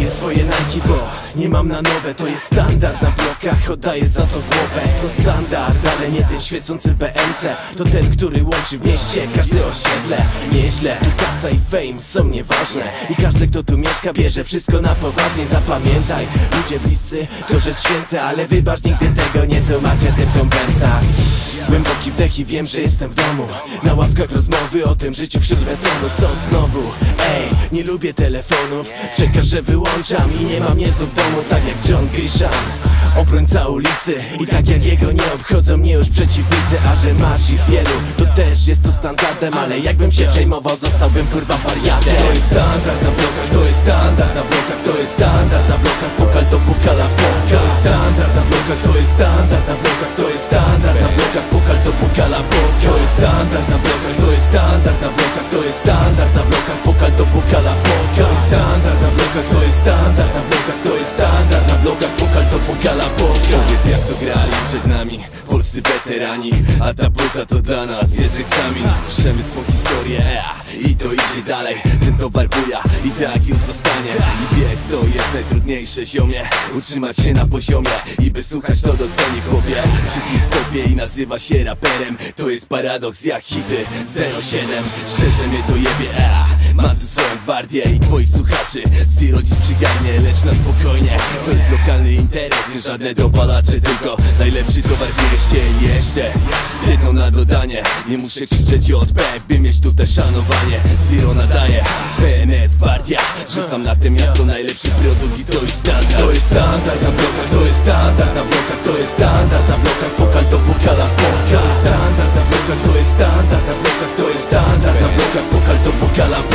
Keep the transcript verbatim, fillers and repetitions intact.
Kupuję swoje Nike, bo nie mam na nowe. To jest standard na blokach, oddaję za to głowę. To standard, ale nie ten świecący B M C. To ten, który łączy w mieście każde osiedle. Nieźle, tu kasa i fame są nieważne. I każdy, kto tu mieszka, bierze wszystko na poważnie. Zapamiętaj, ludzie bliscy to rzecz święta, ale wybacz, nigdy tego nie tłumaczę tym kompensach. Głęboki wdech i wiem, że jestem w domu. Na ławkach rozmowy o tym życiu wśród betonu. Co znowu? Ej, nie lubię telefonów. Przekaż, że wyłączam i nie mam mnie znów w domu. Tak jak John Grisham, obrońca ulicy. I tak jak jego nie obchodzą mnie już przeciwnicy. A że masz ich wielu, to też jest to standardem. Ale jakbym się przejmował, zostałbym kurwa wariatem. To jest standard na blokach, to jest standard na blokach, to jest standard na blokach. Pokal to pukala w bokach. To jest standard na blokach, to jest standard na blokach, to jest standard na blokach. Pokal to pukala w bokach. To jest standard na blokach, to jest standard na blokach, to jest standard na blokach. Pokal to pukala w bokach. To jest standard na blokach, to jest standard na blokach, to jest standard na blokach. Pokal to pukala w bokach. Powiedz, jak to grali przed nami polscy weterani, a ta buta to dla nas jest egzamin. Piszemy swą historię, ea, i to idzie dalej. Ten towar buja i tak już zostanie. I wiesz, co jest najtrudniejsze, ziomie? Utrzymać się na poziomie i by słuchać to doceni chłopie. Siedzi w kopie i nazywa się raperem. To jest paradoks jak hity zero siedem. Szczerze mnie to jebie, ea. Mam tu swoją gwardię i twoich słuchaczy. Zero dziś przygarnie, lecz na spokojnie. To jest lokalny interes, nie żadne dopalacze, tylko najlepszy towar w mieście. I jeszcze jedno na dodanie, nie muszę krzyczeć J P, by mieć tutaj szanowanie. Zero nadaje, P N S gwardia. Rzucam na to miasto najlepszy produkt i to jest standard. To jest standard na blokach, to jest standard na blokach, to jest standard na blokach. Pokal to pukala w bokach. To jest standard na blokach, to jest standard na blokach, to jest standard na blokach. Pokal to pukala w bokach.